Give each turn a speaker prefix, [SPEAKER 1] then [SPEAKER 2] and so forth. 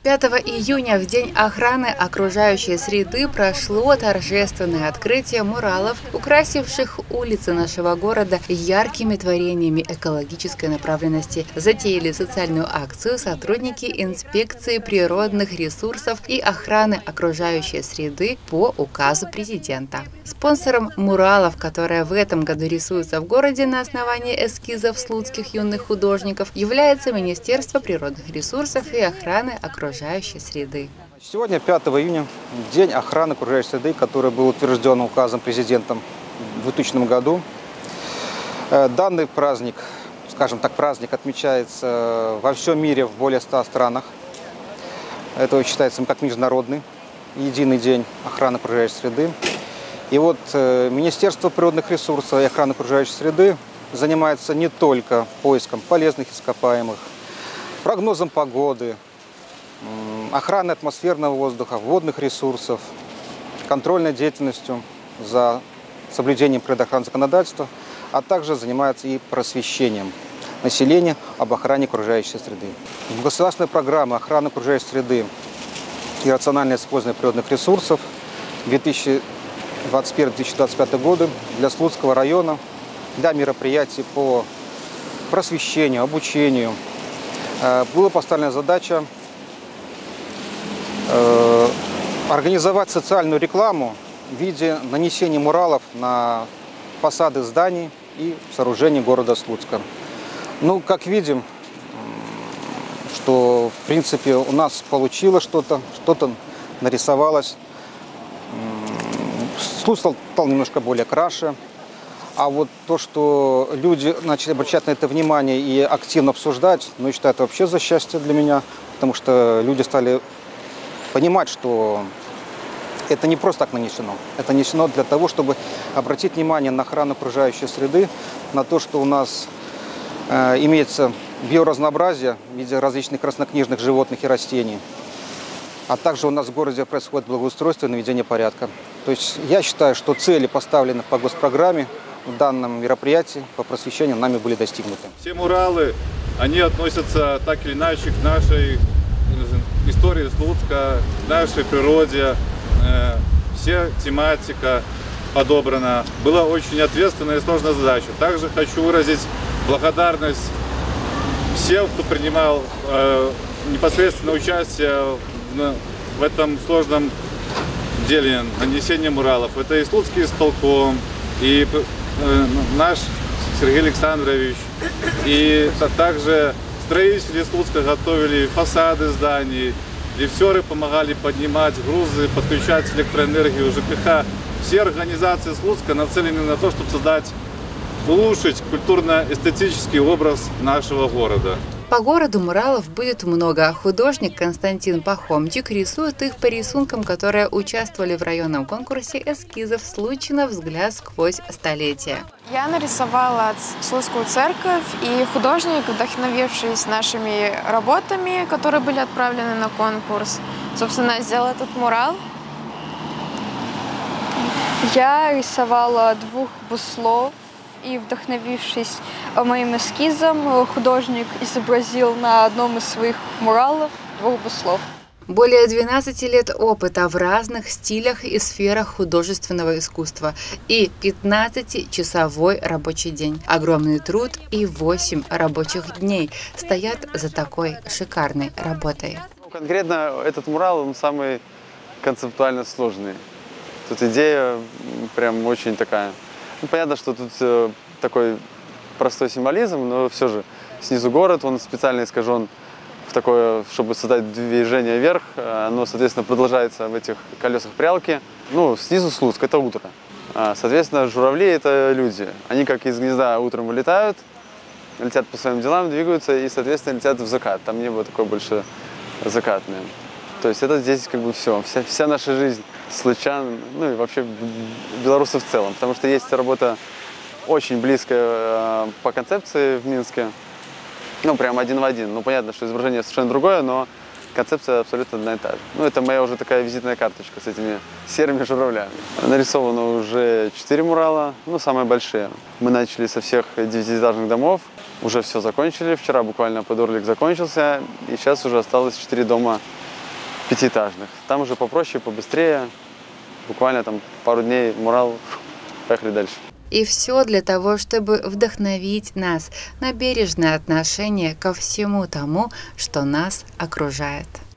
[SPEAKER 1] 5 июня, в День охраны окружающей среды, прошло торжественное открытие муралов, украсивших улицы нашего города яркими творениями экологической направленности. Затеяли социальную акцию сотрудники инспекции природных ресурсов и охраны окружающей среды по указу президента. Спонсором муралов, которые в этом году рисуются в городе на основании эскизов слуцких юных художников, является Министерство природных ресурсов и охраны окружающей среды.
[SPEAKER 2] Сегодня 5 июня, День охраны окружающей среды, который был утвержден указом президента в 2000 году. Данный праздник, скажем так, праздник отмечается во всем мире в более 100 странах. Это считается как международный единый день охраны окружающей среды. И вот Министерство природных ресурсов и охраны окружающей среды занимается не только поиском полезных ископаемых, прогнозом погоды, охраной атмосферного воздуха, водных ресурсов, контрольной деятельностью за соблюдением природоохранного законодательства, а также занимается и просвещением населения об охране окружающей среды. В государственной программе охраны окружающей среды и рациональное использование природных ресурсов 2021-2025 годы для Слуцкого района, для мероприятий по просвещению, обучению была поставлена задача организовать социальную рекламу в виде нанесения муралов на фасады зданий и сооружений города Слуцка. Ну, как видим, что в принципе у нас получилось что-то нарисовалось. Слуцк стал немножко более краше. А вот то, что люди начали обращать на это внимание и активно обсуждать, ну, я считаю, это вообще за счастье для меня, потому что люди стали понимать, что это не просто так нанесено. Это нанесено для того, чтобы обратить внимание на охрану окружающей среды, на то, что у нас имеется биоразнообразие в виде различных краснокнижных животных и растений. А также у нас в городе происходит благоустройство и наведение порядка. То есть я считаю, что цели, поставленные по госпрограмме в данном мероприятии по просвещению, нами были достигнуты.
[SPEAKER 3] Все муралы, они относятся так или иначе к нашей истории Слуцка, к нашей природе. Вся тематика подобрана. Была очень ответственная и сложная задача. Также хочу выразить благодарность всем, кто принимал непосредственно участие в этом сложном деле нанесения муралов. Это и Слуцкий исполком, и наш Сергей Александрович, и также строители Слуцка готовили фасады зданий, лифтеры помогали поднимать грузы, подключать электроэнергию, ЖКХ. Все организации Слуцка нацелены на то, чтобы улучшить культурно-эстетический образ нашего города.
[SPEAKER 1] По городу муралов будет много. Художник Константин Пахомчик рисует их по рисункам, которые участвовали в районном конкурсе эскизов «Случайно взгляд сквозь столетия».
[SPEAKER 4] Я нарисовала Слуцкую церковь, и художник, вдохновившись нашими работами, которые были отправлены на конкурс, собственно, сделал этот мурал.
[SPEAKER 5] Я рисовала 2 буслов. И, вдохновившись моим эскизом, художник изобразил на одном из своих муралов 2 буслов.
[SPEAKER 1] Более 12 лет опыта в разных стилях и сферах художественного искусства и 15-часовой рабочий день. Огромный труд и 8 рабочих дней стоят за такой шикарной работой.
[SPEAKER 6] Конкретно этот мурал, он самый концептуально сложный. Тут идея прям очень такая. Ну, понятно, что тут такой простой символизм, но все же снизу город, он специально искажен в такое, чтобы создать движение вверх. Оно, соответственно, продолжается в этих колесах прялки. Ну, снизу Слуцк, это утро. Соответственно, журавли – это люди. Они как из гнезда утром вылетают, летят по своим делам, двигаются и, соответственно, летят в закат. Там небо такое больше закатное. То есть это здесь как бы все, вся наша жизнь случан, ну и вообще белорусов в целом. Потому что есть работа очень близкая по концепции в Минске, ну прям один в один. Ну понятно, что изображение совершенно другое, но концепция абсолютно одна и та же. Ну это моя уже такая визитная карточка с этими серыми журавлями. Нарисовано уже 4 мурала, ну самые большие. Мы начали со всех 9-этажных домов, уже все закончили. Вчера буквально подорлик закончился, и сейчас уже осталось 4 дома пятиэтажных. Там уже попроще, побыстрее. Буквально там пару дней мурал, поехали дальше.
[SPEAKER 1] И все для того, чтобы вдохновить нас на бережное отношение ко всему тому, что нас окружает.